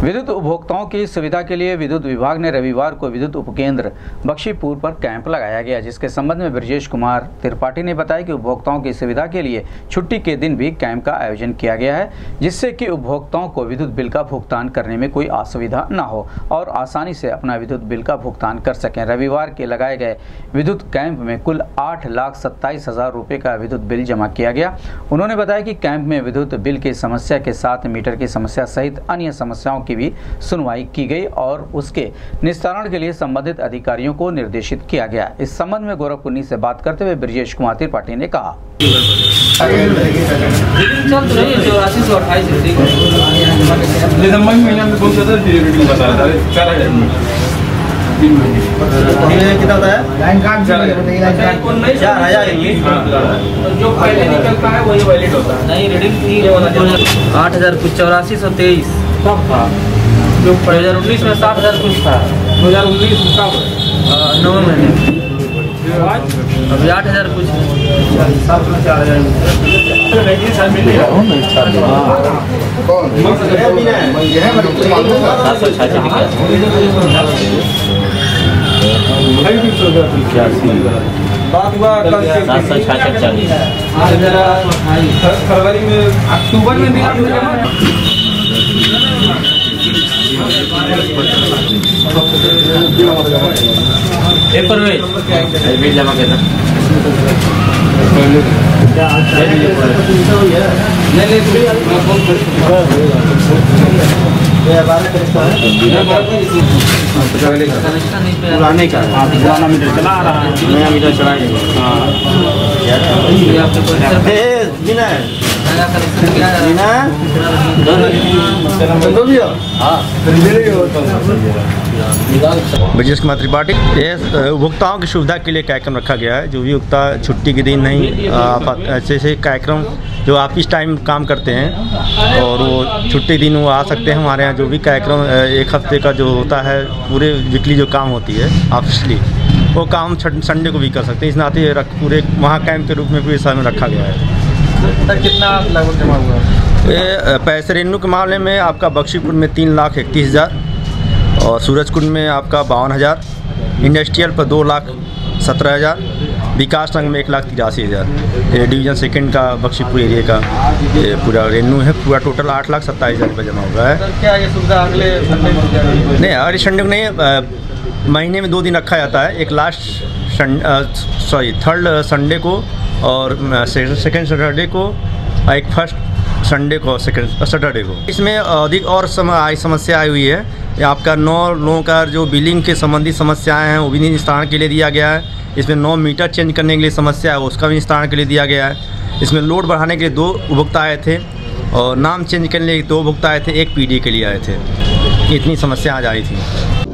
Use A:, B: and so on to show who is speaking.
A: विद्युत उपभोक्ताओं की सुविधा के लिए विद्युत विभाग ने रविवार को विद्युत उपकेंद्र बख्शीपुर पर कैंप लगाया गया, जिसके संबंध में ब्रजेश कुमार त्रिपाठी ने बताया कि उपभोक्ताओं की सुविधा के लिए छुट्टी के दिन भी कैंप का आयोजन किया गया है, जिससे कि उपभोक्ताओं को विद्युत बिल का भुगतान करने में कोई असुविधा न हो और आसानी से अपना विद्युत बिल का भुगतान कर सकें। रविवार के लगाए गए विद्युत कैंप में कुल 8,27,000 रुपये का विद्युत बिल जमा किया गया। उन्होंने बताया कि कैंप में विद्युत बिल की समस्या के साथ मीटर की समस्या सहित अन्य समस्याओं की भी सुनवाई की गई और उसके निस्तारण के लिए संबंधित अधिकारियों को निर्देशित किया गया। इस संबंध में गोरखपुन्नी से बात करते हुए ब्रजेश कुमार त्रिपाठी ने कहा,
B: कितना होता है? जो पहले निकलता है वही वैलिड होता है। नहीं, रीडिंग थी 8,000 कुछ 8423 कब था? जो 2019 में 7,000 कुछ था। 2019 कब? 9 महीने। अभी 8,000 कुछ 7,000 बात हुआ फरवरी में, अक्टूबर में दिया बिल जमा करना। पुराने का पुराना मीटर चला आ रहा है, नया मीटर चलाएंगे।
C: ब्रजेश कुमार त्रिपाठी। उपभोक्ताओं की सुविधा के लिए कार्यक्रम रखा गया है। जो भी उपभोक्ता छुट्टी के दिन नहीं ऐसे कार्यक्रम जो ऑफिस टाइम काम करते हैं और वो छुट्टी दिन वो आ सकते हैं हमारे यहाँ। जो भी कार्यक्रम एक हफ्ते का जो होता है, पूरे वीकली जो काम होती है ऑफिसली, वो काम संडे को भी कर सकते हैं। इस नाते पूरे वहाँ कैंप के रूप में पूरे समय रखा गया है।
B: सर, कितना लगभग जमा हुआ?
C: पैसे रेन्यू के मामले में आपका बख्शीपुर में 3,31,000 और सूरजकुंड में आपका 52,000, इंडस्ट्रियल पर 2,17,000, विकास नगर में 1,83,000। डिवीज़न सेकंड का बख्शीपुर एरिया का ये पूरा रेन्यू है। पूरा टोटल 8,27,000 रुपये जमा हुआ है।
B: सर, क्या ये सुविधा अगले संडे को?
C: नहीं, अगले संडे को नहीं, महीने में 2 दिन रखा जाता है। एक थर्ड संडे को और सेकंड सैटरडे को, एक फर्स्ट संडे को, सेकंड सैटरडे को। इसमें अधिक और समस्या आई हुई है। आपका 9 लोगों का जो बिलिंग के संबंधी समस्याएं हैं वो भी निस्तारण के लिए दिया गया है। इसमें 9 मीटर चेंज करने के लिए समस्या है, उसका भी निस्तारण के लिए दिया गया है। इसमें लोड बढ़ाने के लिए 2 उपभोक्ता आए थे और नाम चेंज करने के लिए 2 उपभोक्ता आए थे, 1 PD के लिए आए थे। इतनी समस्या आज आई थी।